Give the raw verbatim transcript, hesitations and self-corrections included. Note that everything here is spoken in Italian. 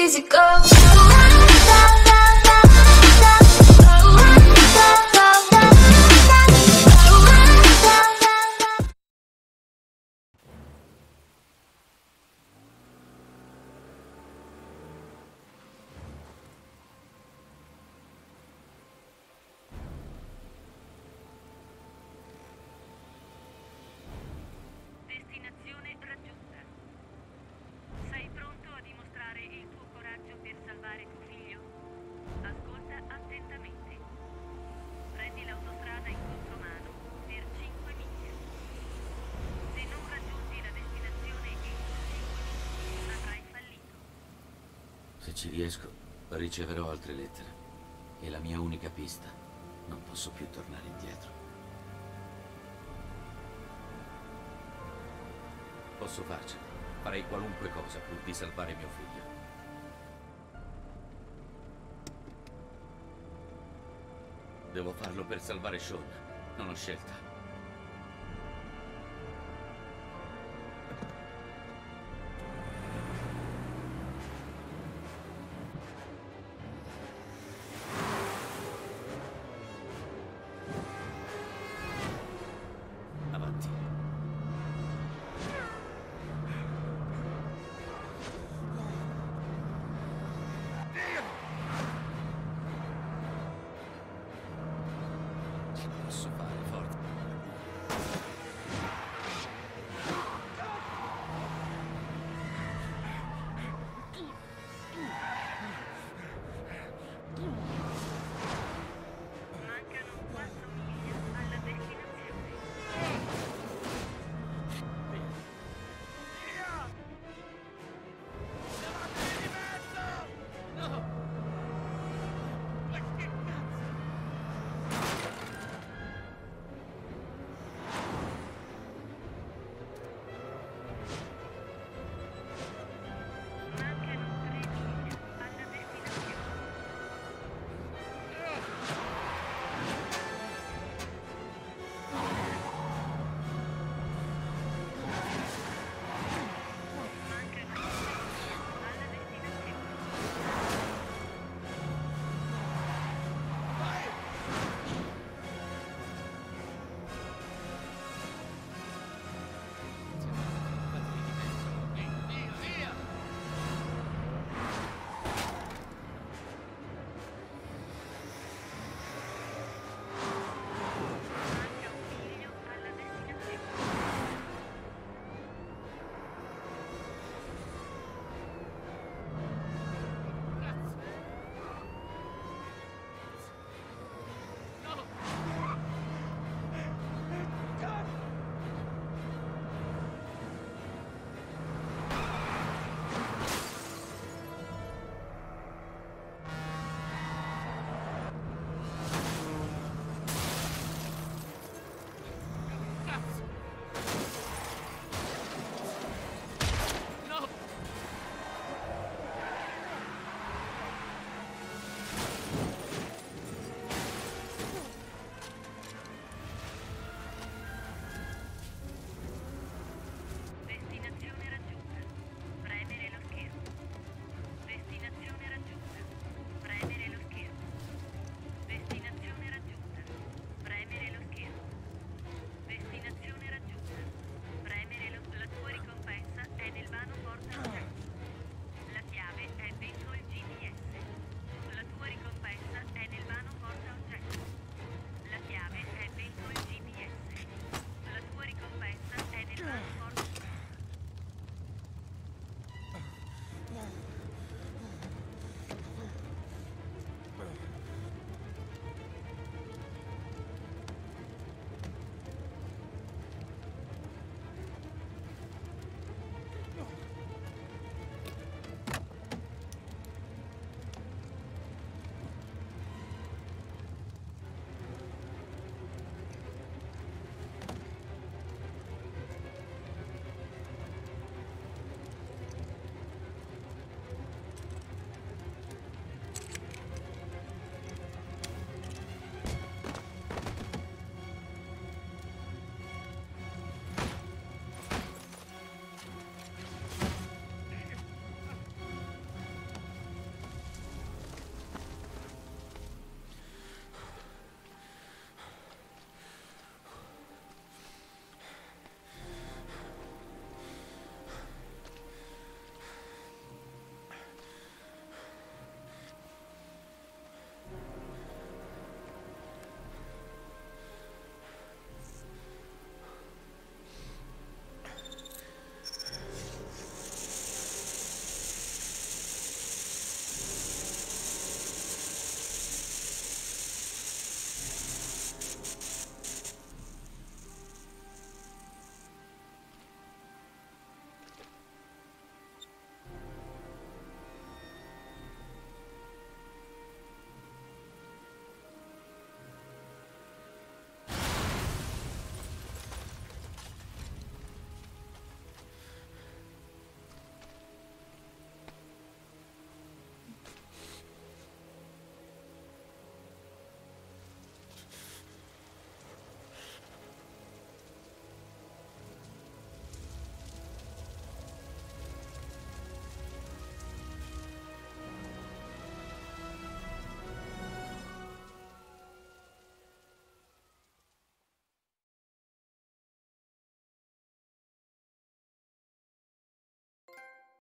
easy go. Destinazione raggiunta. Sei pronto a dimostrare il tuo coraggio per salvare tuo figlio? Ascolta attentamente. Prendi l'autostrada in contromano per cinque miglia. Se non raggiungi la destinazione in cinque minuti, avrai fallito. Se ci riesco, riceverò altre lettere. È la mia unica pista. Non posso più tornare indietro. Posso farcela. Farei qualunque cosa pur di salvare mio figlio. Devo farlo per salvare Sean. Non ho scelta.